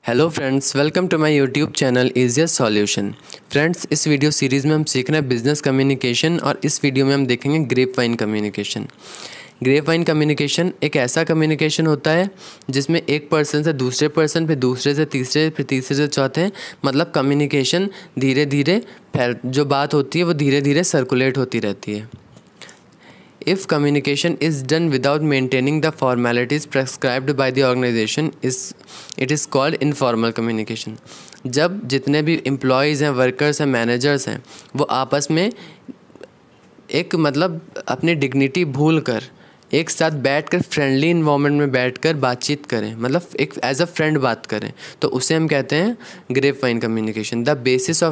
Hello friends, welcome to my YouTube channel easier solution. Friends, इस video series में हम सीख रहे हैं बिजनेस कम्युनिकेशन और इस वीडियो में हम देखेंगे grapevine communication. Grapevine communication एक ऐसा कम्युनिकेशन होता है जिसमें एक पर्सन से दूसरे पर्सन, फिर दूसरे से तीसरे, फिर तीसरे से चौथे, मतलब कम्युनिकेशन धीरे धीरे जो बात होती है वो धीरे धीरे सर्कुलेट होती रहती है। If communication is done without maintaining the formalities prescribed by the organization, it is called informal communication. जब जितने भी एम्प्लॉयज़ हैं, वर्कर्स हैं, मैनेजर्स हैं, वो आपस में एक मतलब अपनी डिग्निटी भूल कर एक साथ बैठकर फ्रेंडली इन्वायरमेंट में बैठकर बातचीत करें, मतलब एक एज अ फ्रेंड बात करें, तो उसे हम कहते हैं grapevine communication. The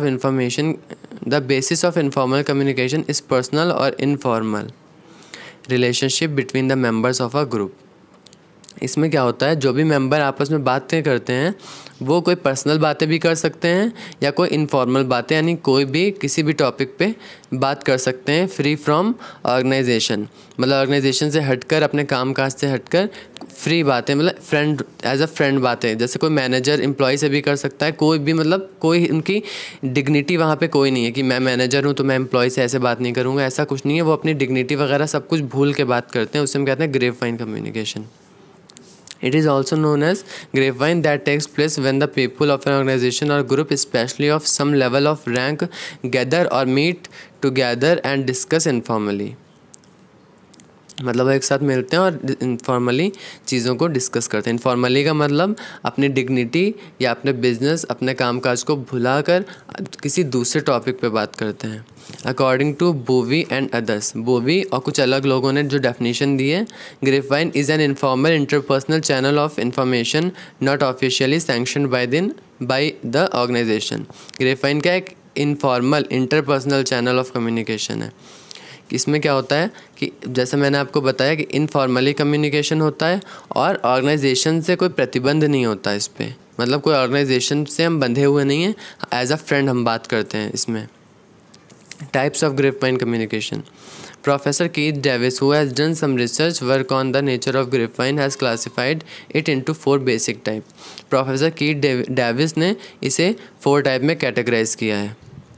basis of informal communication is personal और informal relationship between the members of a group. इसमें क्या होता है, जो भी मेंबर आपस में बातें करते हैं वो कोई पर्सनल बातें भी कर सकते हैं या कोई इनफॉर्मल बातें, यानी कोई भी किसी भी टॉपिक पे बात कर सकते हैं फ्री फ्रॉम ऑर्गेनाइजेशन, मतलब ऑर्गेनाइजेशन से हटकर, अपने काम काज से हटकर फ्री बातें, मतलब फ्रेंड एज अ फ्रेंड बातें। जैसे कोई मैनेजर एम्प्लॉय से भी कर सकता है, कोई भी, मतलब कोई उनकी डिग्निटी वहाँ पे कोई नहीं है कि मैं मैनेजर हूँ तो मैं एम्प्लॉय से ऐसे बात नहीं करूँगा, ऐसा कुछ नहीं है। वो अपनी डिग्निटी वगैरह सब कुछ भूल के बात करते हैं, उससे हम कहते हैं grapevine communication. It is also known as grapevine that takes place when the people of an organization or group, especially of some level of rank, gather or meet together and discuss informally. मतलब एक साथ मिलते हैं और informally चीज़ों को discuss करते हैं। इनफॉर्मली का मतलब अपनी डिग्निटी या अपने बिजनेस, अपने कामकाज को भुलाकर किसी दूसरे टॉपिक पे बात करते हैं। According to Bovee and others, Bovee और कुछ अलग लोगों ने जो डेफिनेशन दी है, grapevine is an informal interpersonal channel of information not officially sanctioned by the organisation. Grapevine क्या एक informal interpersonal channel of communication है। इसमें क्या होता है कि जैसे मैंने आपको बताया कि इनफॉर्मली कम्युनिकेशन होता है और ऑर्गेनाइजेशन से कोई प्रतिबंध नहीं होता इस पर, मतलब कोई ऑर्गेनाइजेशन से हम बंधे हुए नहीं हैं, एज अ फ्रेंड हम बात करते हैं इसमें। Types of grapevine communication. Professor Keith Davis, who has done some research work on the nature of grapevine, has classified it into 4 basic types. Professor Keith Davis ने इसे 4 type में categorise किया है।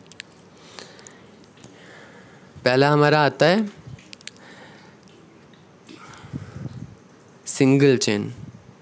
पहला हमारा आता है सिंगल चेन।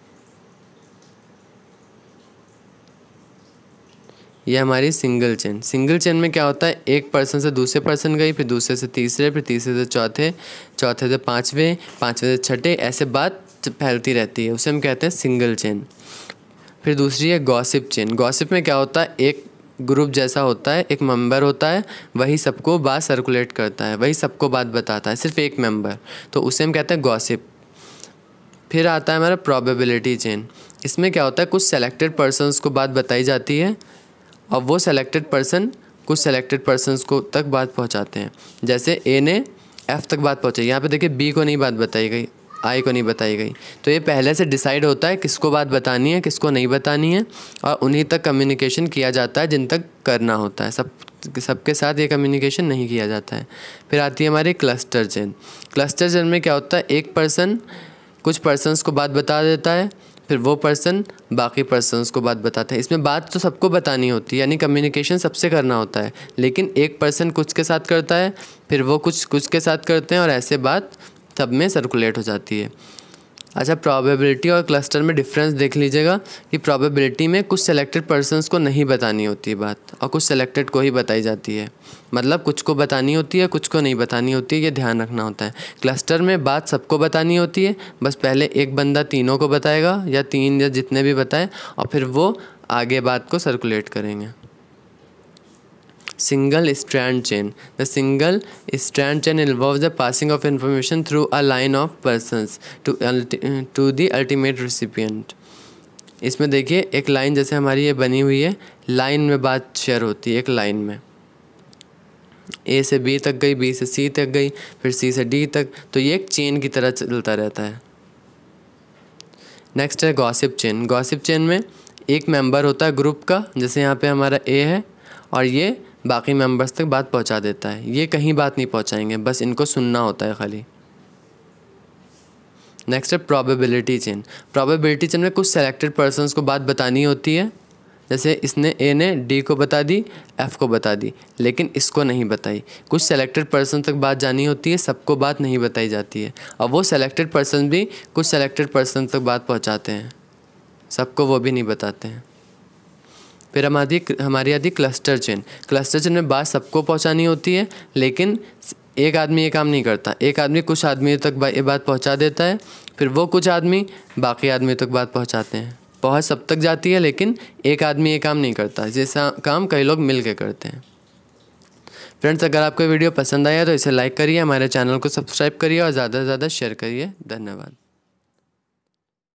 ये हमारी सिंगल चेन। सिंगल चेन में क्या होता है, एक पर्सन से दूसरे पर्सन गई, फिर दूसरे से तीसरे, फिर तीसरे से चौथे, चौथे से पाँचवें, पाँचवें से छठे, ऐसे बात फैलती रहती है, उसे हम कहते हैं सिंगल चेन। फिर दूसरी है गॉसिप चेन। गॉसिप में क्या होता है, एक ग्रुप जैसा होता है, एक मेंबर होता है, वही सबको बात सर्कुलेट करता है, वही सबको बात बताता है, सिर्फ एक मेंबर, तो उसे हम कहते हैं गॉसिप। फिर आता है हमारा प्रोबेबिलिटी चेन। इसमें क्या होता है, कुछ सेलेक्टेड पर्सन्स को बात बताई जाती है और वो सेलेक्टेड पर्सन कुछ सेलेक्टेड पर्सन्स को तक बात पहुंचाते हैं। जैसे ए ने एफ तक बात पहुंचाई, यहाँ पे देखिए बी को नहीं बात बताई गई, आई को नहीं बताई गई, तो ये पहले से डिसाइड होता है किसको बात बतानी है, किसको नहीं बतानी है, और उन्हीं तक कम्युनिकेशन किया जाता है जिन तक करना होता है। सबके साथ ये कम्युनिकेशन नहीं किया जाता है। फिर आती है हमारी क्लस्टर चेन। क्लस्टर चेन में क्या होता है, एक पर्सन कुछ पर्सन्स को बात बता देता है, फिर वो पर्सन बाकी पर्सन्स को बात बताते हैं। इसमें बात तो सबको बतानी होती है, यानी कम्युनिकेशन सबसे करना होता है, लेकिन एक पर्सन कुछ के साथ करता है, फिर वो कुछ के साथ करते हैं, और ऐसे बात सब में सर्कुलेट हो जाती है। अच्छा, प्रोबेबिलिटी और क्लस्टर में डिफरेंस देख लीजिएगा कि प्रोबेबिलिटी में कुछ सेलेक्टेड पर्सन्स को नहीं बतानी होती है बात, और कुछ सेलेक्टेड को ही बताई जाती है, मतलब कुछ को बतानी होती है, कुछ को नहीं बतानी होती है, ये ध्यान रखना होता है। क्लस्टर में बात सबको बतानी होती है, बस पहले एक बंदा तीनों को बताएगा, या 3 या जितने भी बताए, और फिर वो आगे बात को सर्कुलेट करेंगे। Single strand chain. The single strand chain involves the passing of information through a line of persons to the ultimate recipient. इसमें देखिए एक लाइन जैसे हमारी ये बनी हुई है, लाइन में बात शेयर होती है, एक लाइन में ए से बी तक गई, बी से सी तक गई, फिर सी से डी तक, तो ये एक चेन की तरह चलता रहता है। नेक्स्ट है गॉसिप चेन। गॉसिप चेन में एक मेंबर होता है ग्रुप का, जैसे यहाँ पे हमारा ए है, और ये बाकी मेंबर्स तक बात पहुंचा देता है। ये कहीं बात नहीं पहुंचाएंगे, बस इनको सुनना होता है खाली। नेक्स्ट है प्रोबेबिलिटी चेन। प्रोबेबिलिटी चेन में कुछ सेलेक्टेड पर्सन्स को बात बतानी होती है, जैसे इसने ए ने डी को बता दी, एफ़ को बता दी, लेकिन इसको नहीं बताई। कुछ सेलेक्टेड पर्सन तक बात जानी होती है, सबको बात नहीं बताई जाती है, और वो सेलेक्टेड पर्सन भी कुछ सेलेक्टेड पर्सन तक बात पहुंचाते हैं, सबको वो भी नहीं बताते हैं। फिर हमारी आती क्लस्टर चेन। क्लस्टर चेन में बात सबको पहुंचानी होती है, लेकिन एक आदमी ये काम नहीं करता। एक आदमी कुछ आदमियों तक ये बात पहुंचा देता है, फिर वो कुछ आदमी बाकी आदमियों तक बात पहुंचाते हैं। पहुंच सब तक जाती है, लेकिन एक आदमी ये काम नहीं करता, जैसा काम कई लोग मिल के करते हैं। फ्रेंड्स, अगर आपको वीडियो पसंद आया तो इसे लाइक करिए, हमारे चैनल को सब्सक्राइब करिए और ज़्यादा से ज़्यादा शेयर करिए। धन्यवाद।